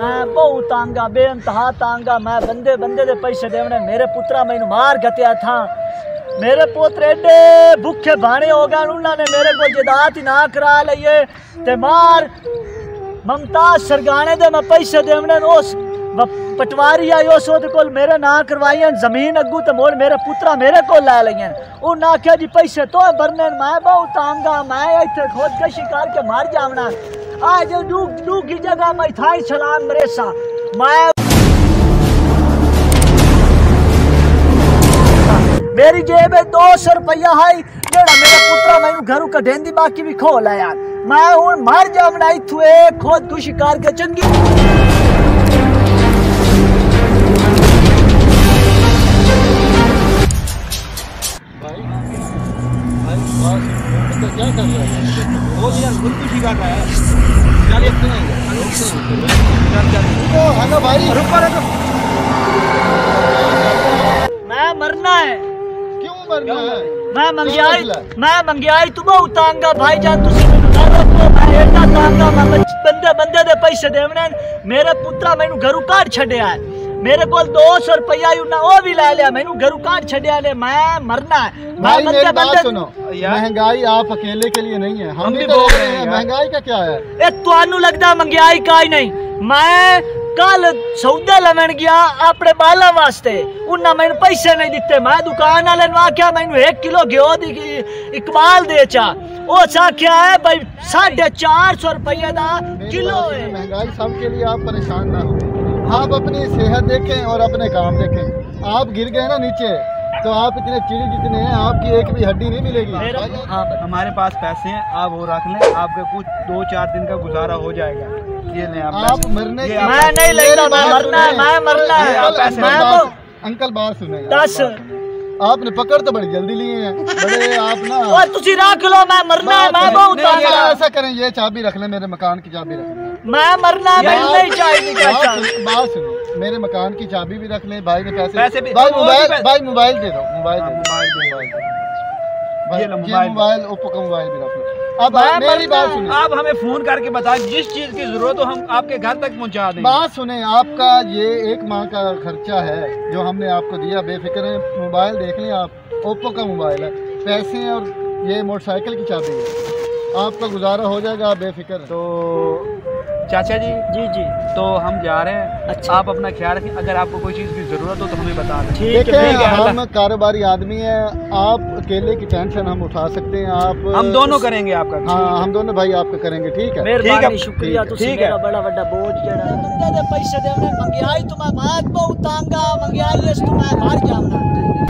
मैं बहुत तांगा बेइंतहा तांगा। मैं बंदे बंदे दे पैसे देवने। मेरे पुत्रा मैनू मार गतिया था। मेरे पोतरे एडे भुखे भाने हो गए, उन्होंने मेरे को जदात ही ना करा लिए ते मार ममताज सरगाने दे मैं पैसे देवने उस पटवारी आई उस को मेरे ना करवाई जमीन अगू तो मोड़ मेरे पुत्रा मेरे को लै लिये। उन्हें आख्या जी पैसे तो भरने। मैं बहुत तांगा, मैं इतने खुदकशी करके मर जावना। आज डूगी जगह मैं थाई छलांग मरेसा। मैं मेरी जेब में 200 रुपया है जेड़ा मेरा पुत्रा मैनू घरों कढेंदी बाकी भी खो ला यार। मैं हूं मर जावना इथू खुदकुशी करके चंगी। क्या कर रहा है? बोल यार खुदकुशी कर रहा है। हेलो भाई, मैं मरना है। क्यों मरना है? मैं मंगियाई तू बहुत तांगा भाईजान। तुसी मैनू ना रोको। मैं एडा तांगा। मैं बंदे बंदे दे पैसे देवने। मेरे पुत्रा मैनू घरों काट छड्या है। मेरे को 200 रुपया वो भी लै लिया। मैनू घरों काट छड्या ले। मैं मरना है। भाई मेरी बात सुनो, महंगाई आप अकेले के लिए नहीं है, हम भी बोल रहे हैं। महंगाई का क्या है? ए तुहानू लगदा महंगाई का ही नहीं। मैं कल सौदा लवन गया अपने बाला वास्ते, उन्हें मैंने पैसे नहीं दिते। मैं दुकान वाले आख्या मैनू 1 किलो घ्यो दी इकबाल दे चा। उस आख्या है भाई 450 रुपये का किलो है। महंगाई सबके लिए, आप परेशान ना हो। आप अपनी सेहत देखें और अपने काम देखें। आप गिर गए ना नीचे तो आप इतने चिड़ी जितने हैं, आपकी एक भी हड्डी नहीं मिलेगी। हाँ, हमारे पास पैसे हैं, आप वो रख लें। आपका कुछ 2-4 दिन का गुजारा हो जाएगा। ये नहीं आप मरने की मैं नहीं लेगा। मैं मरना है। मैं मरना है। अंकल बात सुने, 10 आपने पकड़ तो बड़ी जल्दी लिए हैं बड़े आप ना। और तुसी रख लो। मैं मरना है। मैं बहुत ऐसा करें, ये चाबी रख ले, मेरे मकान की चाबी रख ले। मैं मरना है। मैं नहीं चाहिए। बात सुनो, मेरे मकान की चाबी भी रख ले। भाई ने पैसे भी। भाई मोबाइल दे दो। मोबाइल ओप्पो का मोबाइल भी रख लो। अब मेरी बात सुनिए, आप हमें फोन करके बताएं जिस चीज की जरूरत हो, हम आपके घर तक पहुंचा देंगे। बात सुने, आपका ये 1 माह का खर्चा है जो हमने आपको दिया। बेफिक्र है, मोबाइल देख लें आप, ओप्पो का मोबाइल है, पैसे हैं और ये मोटरसाइकिल की चाबी है। आपका गुजारा हो जाएगा, आप बेफिक्र। तो चाचा जी जी तो हम जा रहे हैं। अच्छा, आप अपना ख्याल रखें। अगर आपको कोई चीज़ की ज़रूरत हो तो हमें बता दें। ठीक है। हम कारोबारी आदमी हैं, आप अकेले की टेंशन हम उठा सकते हैं। आप हम दोनों करेंगे आपका। हाँ, हम दोनों भाई आपका करेंगे। ठीक है, मेहरबानी, शुक्रिया। ठीक है। बड़ा बड़ा बोझ जड़ा बंदे दे पैसे देने मंगियाई तो मैं बात बहुत तांगा। मंगियाई इस तो मैं मर जाऊंगा।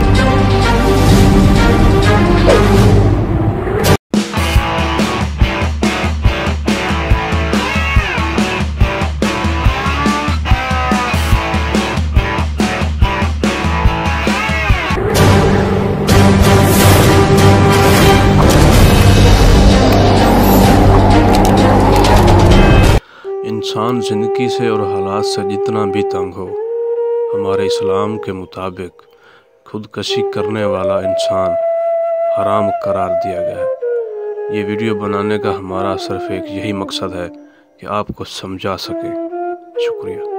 इंसान ज़िंदगी से और हालात से जितना भी तंग हो, हमारे इस्लाम के मुताबिक खुदकशी करने वाला इंसान हराम करार दिया गया है। ये वीडियो बनाने का हमारा सिर्फ एक यही मकसद है कि आपको समझा सके। शुक्रिया।